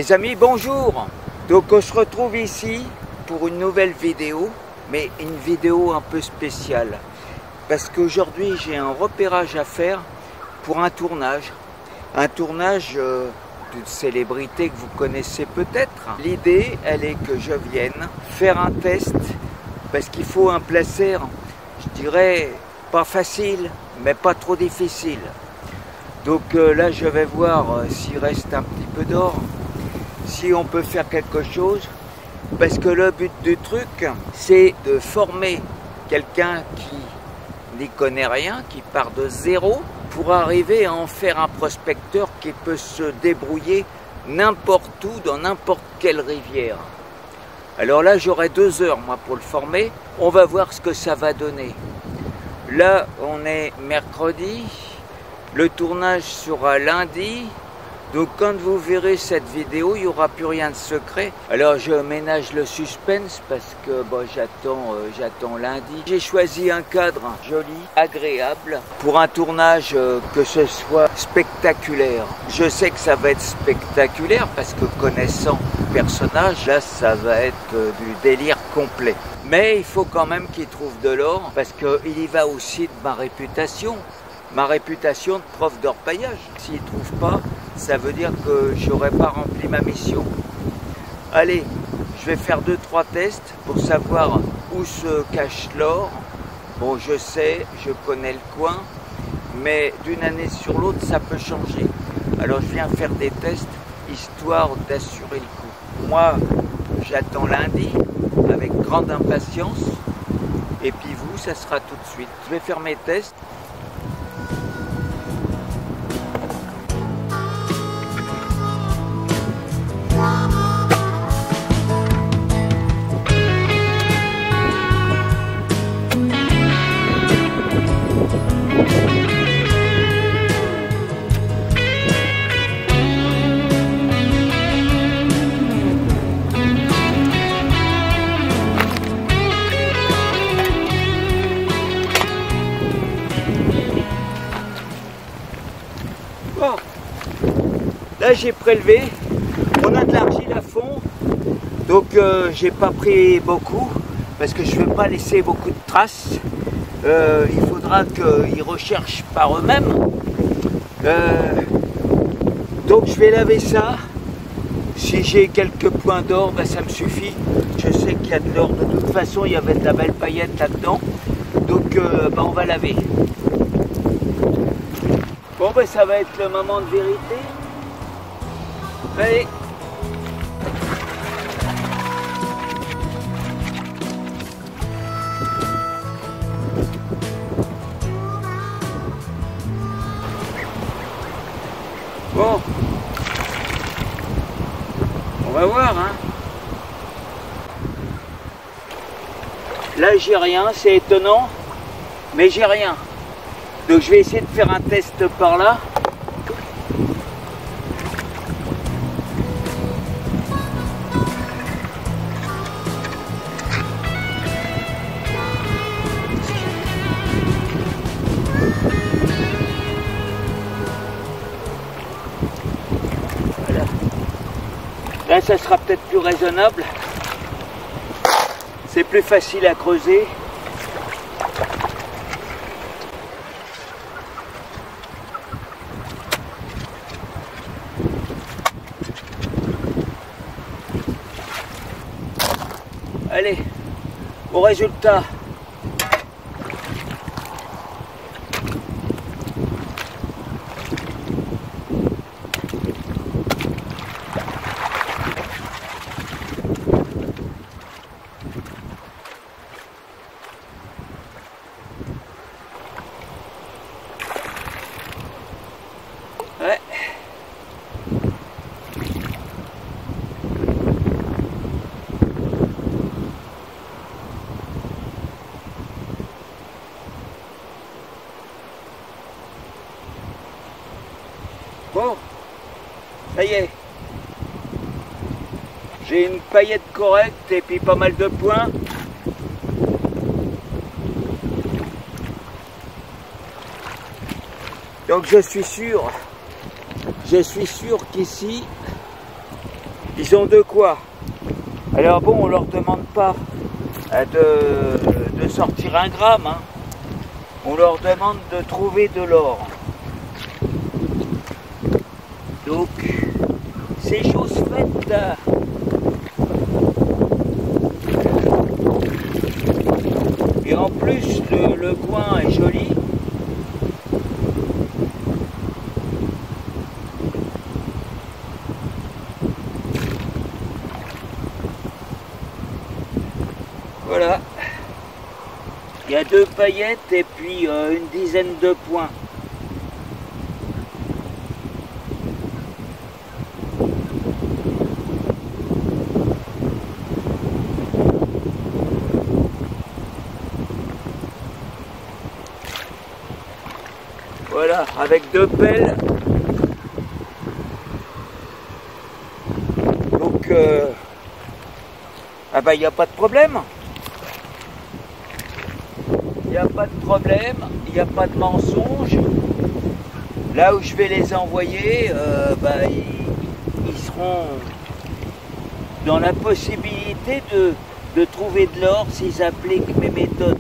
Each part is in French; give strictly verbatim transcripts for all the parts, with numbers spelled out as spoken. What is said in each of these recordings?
Les amis, bonjour. Donc on se retrouve ici pour une nouvelle vidéo, mais une vidéo un peu spéciale. Parce qu'aujourd'hui j'ai un repérage à faire pour un tournage. Un tournage euh, d'une célébrité que vous connaissez peut-être. L'idée, elle est que je vienne faire un test, parce qu'il faut un placer, je dirais, pas facile, mais pas trop difficile. Donc euh, là je vais voir euh, s'il reste un petit peu d'or, si on peut faire quelque chose, parce que le but du truc, c'est de former quelqu'un qui n'y connaît rien, qui part de zéro, pour arriver à en faire un prospecteur qui peut se débrouiller n'importe où, dans n'importe quelle rivière. Alors là, j'aurai deux heures, moi, pour le former. On va voir ce que ça va donner. Là, on est mercredi. Le tournage sera lundi. Donc quand vous verrez cette vidéo, il n'y aura plus rien de secret. Alors je ménage le suspense parce que bon, j'attends euh, j'attends lundi. J'ai choisi un cadre joli, agréable, pour un tournage euh, que ce soit spectaculaire. Je sais que ça va être spectaculaire parce que connaissant le personnage, là ça va être euh, du délire complet. Mais il faut quand même qu'il trouve de l'or parce qu'il y va aussi de ma réputation. Ma réputation de prof d'orpaillage. S'il ne trouve pas, ça veut dire que je n'aurais pas rempli ma mission. Allez, je vais faire deux trois tests pour savoir où se cache l'or. Bon, je sais, je connais le coin, mais d'une année sur l'autre, ça peut changer. Alors je viens faire des tests, histoire d'assurer le coup. Moi, j'attends lundi, avec grande impatience, et puis vous, ça sera tout de suite. Je vais faire mes tests. Bon, là j'ai prélevé, on a de l'argile à fond, donc euh, j'ai pas pris beaucoup parce que je ne vais pas laisser beaucoup de traces. Euh, il faudra qu'ils recherchent par eux-mêmes. Euh, donc je vais laver ça. Si j'ai quelques points d'or, ben, ça me suffit. Je sais qu'il y a de l'or, de toute façon il y avait de la belle paillette là-dedans. Donc euh, ben, on va laver. Bon ben ça va être le moment de vérité. Allez. Bon. On va voir, hein. Là j'ai rien, c'est étonnant, mais j'ai rien. Donc je vais essayer de faire un test par là. Voilà. Là ça sera peut-être plus raisonnable. C'est plus facile à creuser. Allez, au résultat. Ouais. Bon, ça y est, j'ai une paillette correcte et puis pas mal de points. Donc je suis sûr, je suis sûr qu'ici, Ils ont de quoi. Alors bon, on leur demande pas de, de sortir un gramme, hein. On leur demande de trouver de l'or. Donc, c'est chose faite. Là. Et en plus, le, le coin est joli. Voilà. Il y a deux paillettes et puis euh, une dizaine de points. Voilà, avec deux pelles. Donc, euh, ah bah, il n'y a pas de problème. Il n'y a pas de problème, il n'y a pas de mensonge. Là où je vais les envoyer, euh, bah, ils, ils seront dans la possibilité de, de trouver de l'or s'ils appliquent mes méthodes.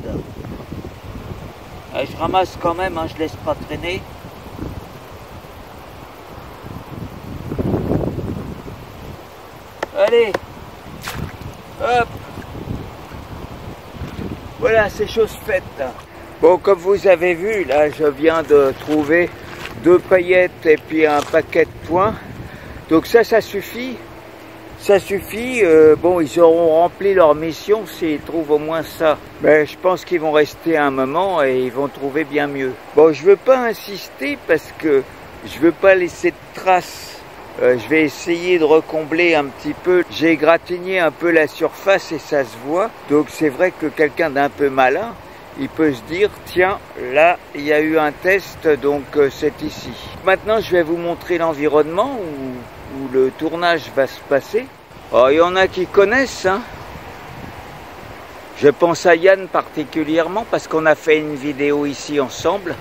Je ramasse quand même, hein, je laisse pas traîner. Allez, hop. Voilà, c'est chose faite. Bon, comme vous avez vu, là, je viens de trouver deux paillettes et puis un paquet de points. Donc ça, ça suffit. Ça suffit. Euh, bon, ils auront rempli leur mission s'ils trouvent au moins ça. Mais je pense qu'ils vont rester un moment et ils vont trouver bien mieux. Bon, je veux pas insister parce que je veux pas laisser de traces. Euh, je vais essayer de recombler un petit peu. J'ai égratigné un peu la surface et ça se voit. Donc c'est vrai que quelqu'un d'un peu malin, il peut se dire, tiens, là, il y a eu un test, donc euh, c'est ici. Maintenant, je vais vous montrer l'environnement où, où le tournage va se passer. Oh, il y en a qui connaissent, hein. Je pense à Yann particulièrement parce qu'on a fait une vidéo ici ensemble.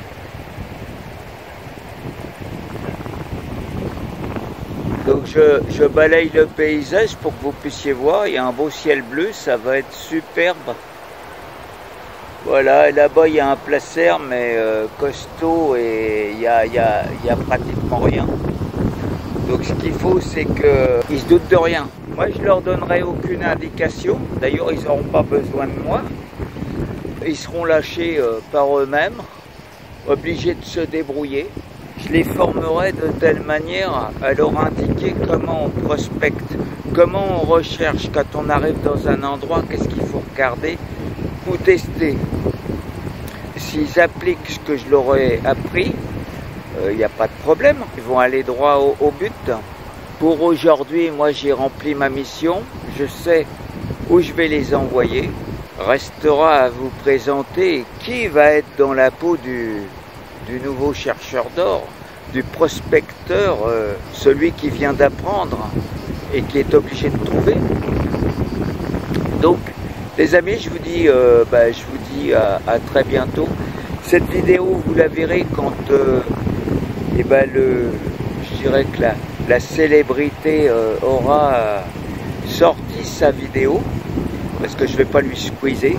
Donc je, je balaye le paysage pour que vous puissiez voir, il y a un beau ciel bleu, ça va être superbe. Voilà, là-bas il y a un placer mais euh, costaud et il n'y a, y a, y a pratiquement rien. Donc ce qu'il faut c'est qu'ils se doutent de rien. Moi je leur donnerai aucune indication, d'ailleurs ils n'auront pas besoin de moi. Ils seront lâchés euh, par eux-mêmes, obligés de se débrouiller. Je les formerai de telle manière à leur indiquer comment on prospecte, comment on recherche quand on arrive dans un endroit, qu'est-ce qu'il faut regarder ou tester. S'ils appliquent ce que je leur ai appris, il euh, n'y a pas de problème, ils vont aller droit au, au but. Pour aujourd'hui, moi j'ai rempli ma mission, je sais où je vais les envoyer. Restera à vous présenter qui va être dans la peau du... du nouveau chercheur d'or, du prospecteur, euh, celui qui vient d'apprendre et qui est obligé de trouver. Donc, les amis, je vous dis, euh, bah, je vous dis à, à très bientôt. Cette vidéo, vous la verrez quand, euh, eh ben le, je dirais que la, la célébrité euh, aura sorti sa vidéo, parce que je ne vais pas lui squeezer.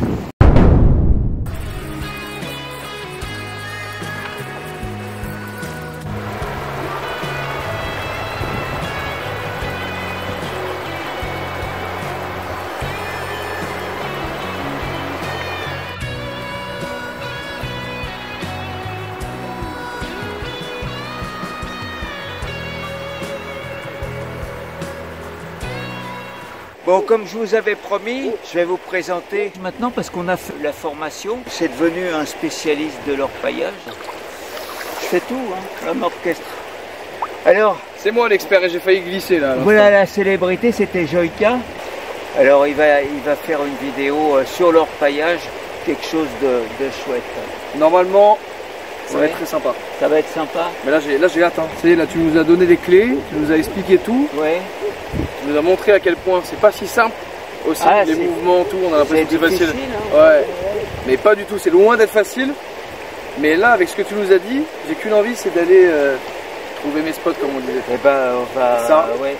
Bon, comme je vous avais promis, je vais vous présenter maintenant parce qu'on a fait la formation. C'est devenu un spécialiste de l'orpaillage. Je fais tout, hein, l'homme orchestre. Alors, c'est moi l'expert et j'ai failli glisser là. Voilà la célébrité, c'était Joyka. Alors il va, il va faire une vidéo sur l'orpaillage, quelque chose de, de chouette. Normalement, ça ouais. va être très sympa. Ça va être sympa. Mais là j'ai là j'ai hâte. Hein. C'est là tu nous as donné des clés, tu nous as expliqué tout. Ouais. Tu nous as montré à quel point c'est pas si simple aussi, ah, les mouvements, tout, on a l'impression que c'est facile. Hein. Ouais. Mais pas du tout, c'est loin d'être facile. Mais là, avec ce que tu nous as dit, j'ai qu'une envie, c'est d'aller euh, trouver mes spots comme on disait. Eh ben, on va. Ça, ouais.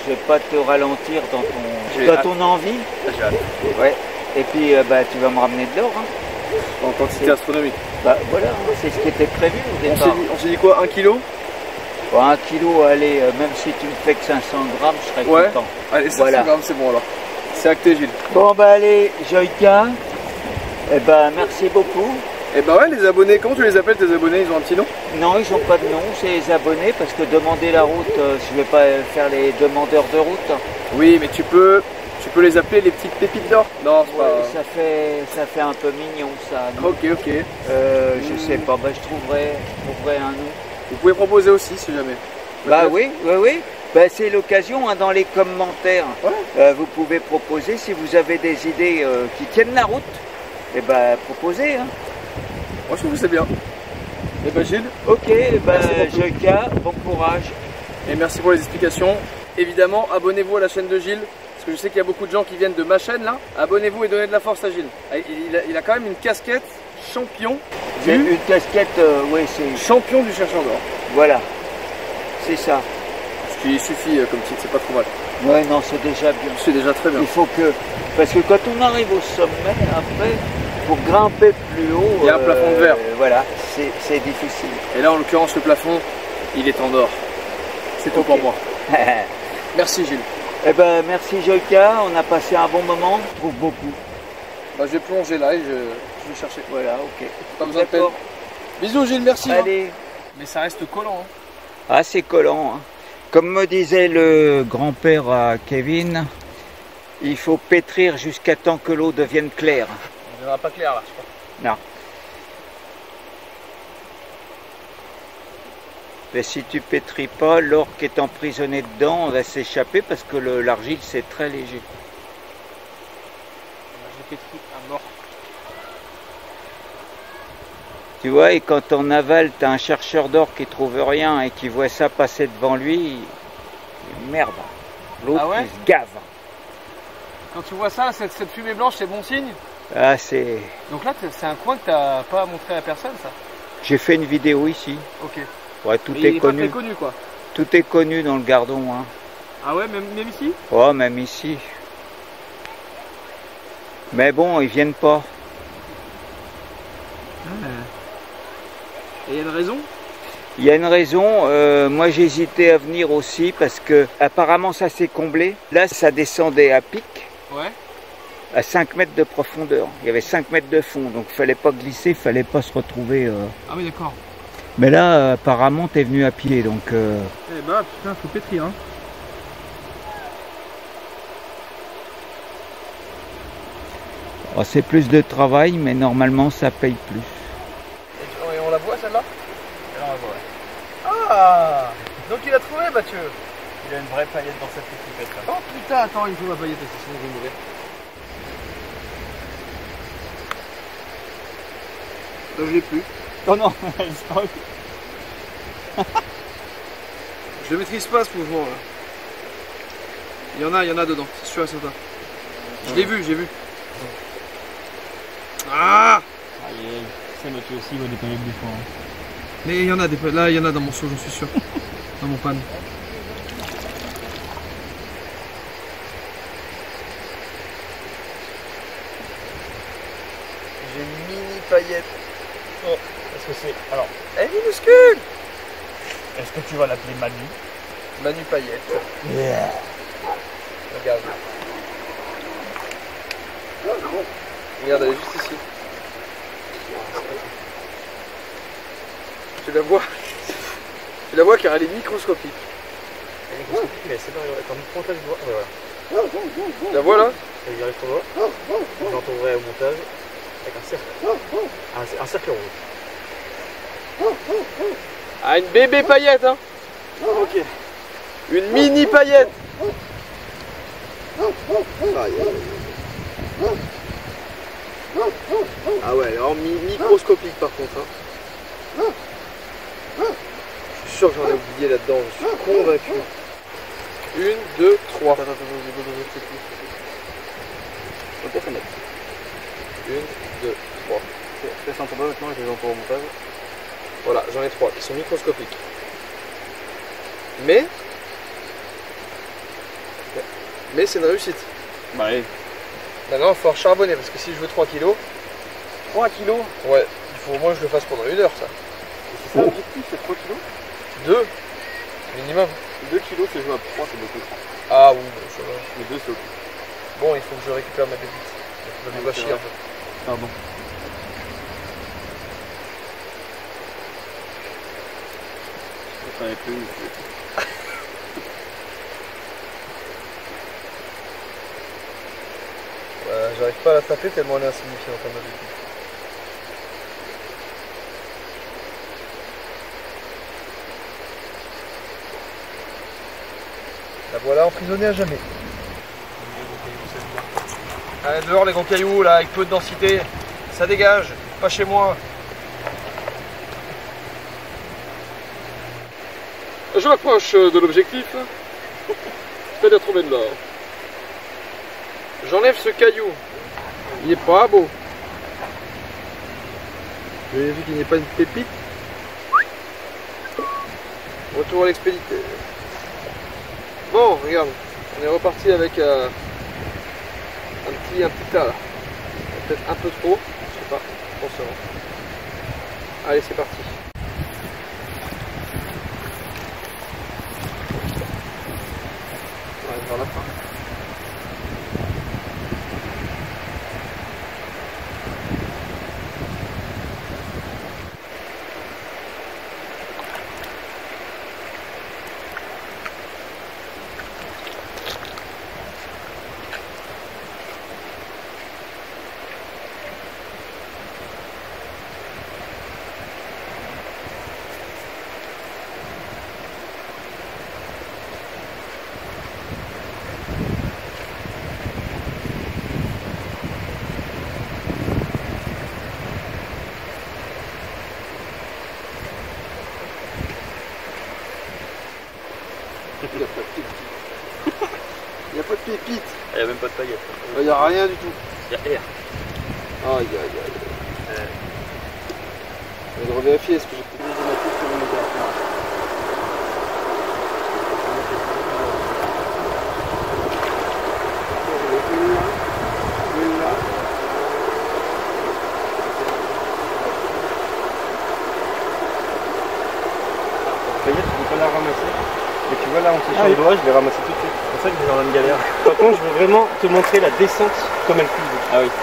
je vais pas te ralentir dans ton, dans hâte. ton envie. J'ai hâte. Ouais. Et puis, euh, bah, tu vas me ramener de l'or. Hein. En quantité astronomique. Bah voilà, hein, c'est ce qui était prévu au On départ. s'est dit, dit quoi, un kilo? Bon, un kilo, allez, euh, même si tu me fais que cinq cents grammes, je serais ouais. content. Allez, cinq cents voilà. grammes, c'est bon alors. C'est acté, Gilles. Bon, bah allez, Joyka, eh ben, merci beaucoup. Et bah ouais, les abonnés, comment tu les appelles tes abonnés? Ils ont un petit nom? Non, ils n'ont pas de nom, c'est les abonnés, parce que demander la route, euh, je ne vais pas faire les demandeurs de route. Oui, mais tu peux, tu peux les appeler les petites pépites d'or. Non, c'est Ouais, pas... ça fait, ça fait un peu mignon, ça. non? Ok, ok. Euh, je sais pas, bah, je trouverai, je trouverai un nom. Vous pouvez proposer aussi, si jamais. Bah oui, oui, oui. Bah, c'est l'occasion, hein, dans les commentaires. Ouais. Euh, vous pouvez proposer, si vous avez des idées euh, qui tiennent la route, et bah proposez. Hein. Moi je trouve que c'est bien. Et bah Gilles. Ok, bah Joyka, bon courage. Et merci pour les explications. Évidemment, abonnez-vous à la chaîne de Gilles. Parce que je sais qu'il y a beaucoup de gens qui viennent de ma chaîne là. Abonnez-vous et donnez de la force à Gilles. Il a, il a quand même une casquette champion. Du... Une casquette, euh, oui, c'est... Champion du chercheur d'or. Voilà, c'est ça. Ce qui suffit euh, comme titre, c'est pas trop mal. Ouais, non, c'est déjà bien. C'est déjà très bien. Il faut que... Parce que quand on arrive au sommet, après, pour grimper plus haut... Il y a un euh, plafond de verre. Voilà, c'est difficile. Et là, en l'occurrence, le plafond, il est en or. C'est tout okay. pour moi. Merci Gilles. Eh ben, merci Joyka, on a passé un bon moment. Je trouve beaucoup. Bah, je vais plonger là et je, je vais chercher. Voilà, ok. Pas besoin de peine. Bisous Gilles, merci. Allez. Hein. Mais ça reste collant. Hein. Ah, c'est collant. Hein. Comme me disait le grand-père à Kevin, il faut pétrir jusqu'à temps que l'eau devienne claire. On ne verra pas clair là, je crois. Non. Mais si tu pétris pas, l'or qui est emprisonné dedans va s'échapper parce que l'argile c'est très léger. J'ai pétri à mort. Tu vois, et quand en aval, tu as un chercheur d'or qui trouve rien et qui voit ça passer devant lui, il... merde, l'autre ah ouais il se gave. Quand tu vois ça, cette, cette fumée blanche, c'est bon signe? Ah, c'est... Donc là, c'est un coin que tu n'as pas montré à personne, ça? J'ai fait une vidéo ici. Ok. Ouais, tout Mais est, il est connu. pas très connu, quoi. Tout est connu dans le Gardon. Hein. Ah ouais, même, même ici? Ouais, même ici. Mais bon, ils viennent pas. Ah. Et il y a une raison? Il y a une raison, euh, moi j'hésitais à venir aussi parce que apparemment ça s'est comblé. Là ça descendait à pic, ouais. À cinq mètres de profondeur. Il y avait cinq mètres de fond, donc il fallait pas glisser, il fallait pas se retrouver. Euh... Ah oui d'accord. Mais là euh, apparemment t'es venu à pied, donc... Euh... Eh bah putain, faut pétrir hein. Oh, c'est plus de travail, mais normalement ça paye plus. Et on la voit celle-là? On la voit, ouais. Ah, donc il a trouvé Mathieu. Il a une vraie paillette dans cette petite pipette là. Oh putain, attends, il faut ma paillette aussi, sinon je vais mourir. Là je l'ai plus. Oh non, elle sort. Je le maîtrise pas ce mouvement là. Il y en a, il y en a dedans, c'est sûr et certain. Je l'ai vu, j'ai vu. Ah, aïe aïe, ça Mathieu aussi, il va des paillettes des fois. Hein. Mais il y en a des là, il y en a dans mon seau, j'en suis sûr. Dans mon panne. J'ai une mini paillette. Oh, est-ce que c'est... Alors... Elle est minuscule. Est-ce que tu vas l'appeler Manu? Manu paillette. Yeah. Regarde. Regarde, elle est juste ici. Tu la vois? Tu la vois car elle est microscopique. Elle est microscopique, mais c'est dans ton montage de doigt. Ouais, voilà. La vois là? Elle arrive ton doigt. Je l'entourerai au montage avec un cercle. Un, un cercle rouge. Ah, une bébé paillette hein. Ok. Une mini paillette. Ah ouais, alors mi microscopique par contre. Hein. Je suis sûr que j'en ai oublié là-dedans, je suis convaincu. Une, deux, trois. Une, deux, trois. Je laisse un peu maintenant et je les entoure au montage. Voilà, j'en ai trois qui sont microscopiques. Mais Mais c'est une réussite. Bah oui. Maintenant, il va falloir charbonner parce que si je veux trois kilos, trois kilos. ouais, il faut au moins que je le fasse pendant une heure ça. C'est ça l'objectif, c'est trois kilos. deux minimum. deux kilos c'est jouable, trois c'est beaucoup. Ah oui, bon, ça va. Mais deux c'est ok. Bon, il faut que je récupère ma bébite. Je vais me chier en fait. Pardon. Je savais plus. Euh, J'arrive pas à la taper tellement elle est insignifiante à ma bébite. La voilà emprisonnée à jamais. Allez, dehors les gros cailloux là avec peu de densité, ça dégage, pas chez moi. Je m'approche de l'objectif. C'est-à-dire trouver de l'or. J'enlève ce caillou. Il est pas beau. Vous avez vu qu'il n'y a pas une pépite. Retour à l'expéditeur. Bon, regarde, on est reparti avec euh, un petit un petit tas là. Peut-être un peu trop, je sais pas, on se rend. Allez, c'est parti. On arrive vers la fin. Il n'y a pas de pépite. Il n'y a pas de pépite. Il n'y a même pas de paillettes. Il n'y a rien du tout. Il y a R. Aïe aïe aïe. Euh. Je vais revérifier, est-ce que j'ai peut-être mis ma coupe sur le méga. Une là, une là. Paillettes, tu peux pas la ramasser. Et tu vois là, on s'est sur le doigt, je l'ai ramassé tout de suite. C'est pour ça que j'ai dans une galère. Par contre, je veux vraiment te montrer la descente comme elle coule. Ah oui.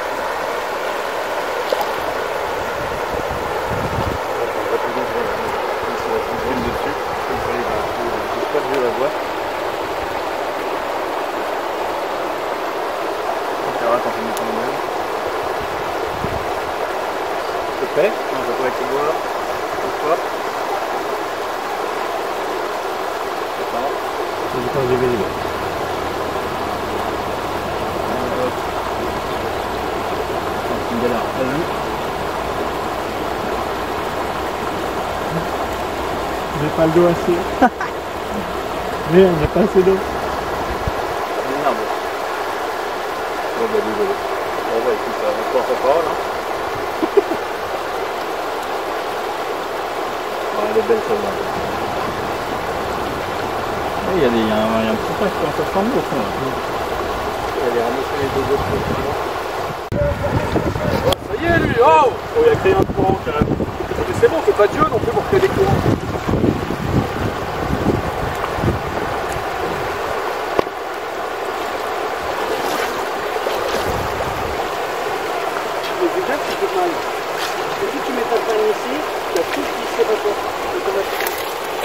Prêt? On va pas avec le doigt là. Hop. C'est pas du vélo. C'est une galère. Vas-y. J'ai pas le dos assez. Merde, j'ai pas assez d'eau. Merde. Bon bah désolé. Bon bah écoute, ça va pas sa parole hein. Elle est belle celle-là. Il y, y, y a un petit pas qui commence à se former au fond. Elle est ramassée les deux autres. Ça y est lui, oh, Oh, il a créé un courant carrément. mais c'est bon, c'est pas Dieu non plus pour créer des courants. Les gars, tu fais mal. Parce que si tu mets ta panne ici, il y a tout qui s'évapore automatiquement.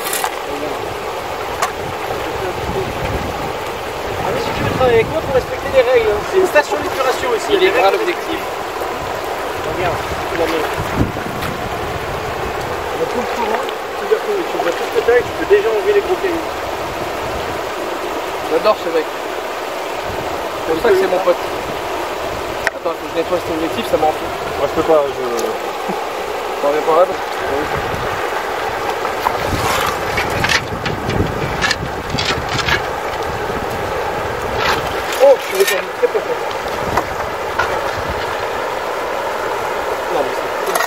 Ah mais si tu veux travailler avec moi, il faut respecter les règles. Hein. C'est une station d'épuration ici. Il y a des règles objectives. Regarde, tu la mets. On a tout le courant, tu vois tout, tu vois tout ce que t'as et tu peux déjà enlever les gros cailloux. J'adore ce mec. C'est pour ça que c'est mon pote. Attends, il faut que je nettoie cet objectif, ça m'en fout. Moi je peux pas, je... T'en reviens pas là? Oh, je suis descendu très profond. Non, mais c'est cool.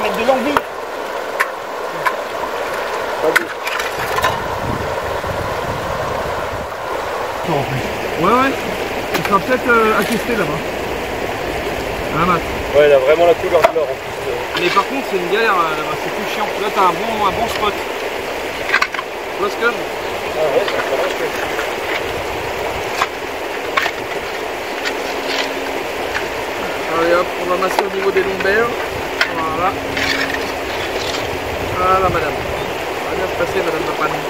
mettre de l'envie. Ouais, ouais. Tu seras peut-être euh, attesté là-bas. Ah, Matt. Ouais, il a vraiment la couleur de l'or en plus. Mais par contre, c'est une galère là-bas, c'est plus chiant. Là, t'as un bon, un bon spot. Tu vois ce que je... Ah ouais, ça va que... Allez hop, on va masser au niveau des lombaires. Voilà. Voilà, madame. Ça va bien se passer, madame la panne.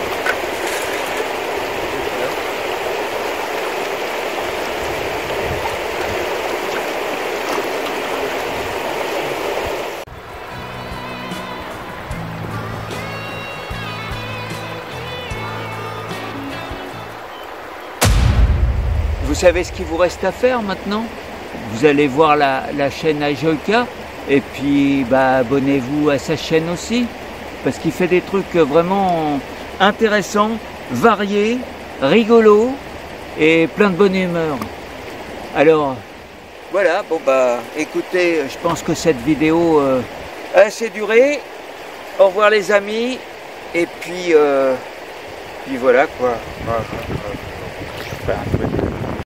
Vous savez ce qu'il vous reste à faire maintenant? Vous allez voir la, la chaîne Ajolka et puis bah, abonnez-vous à sa chaîne aussi parce qu'il fait des trucs vraiment intéressants, variés, rigolos et plein de bonne humeur. Alors voilà, bon bah écoutez, je pense que cette vidéo euh, a assez duré. Au revoir les amis et puis, euh, puis voilà quoi. Super.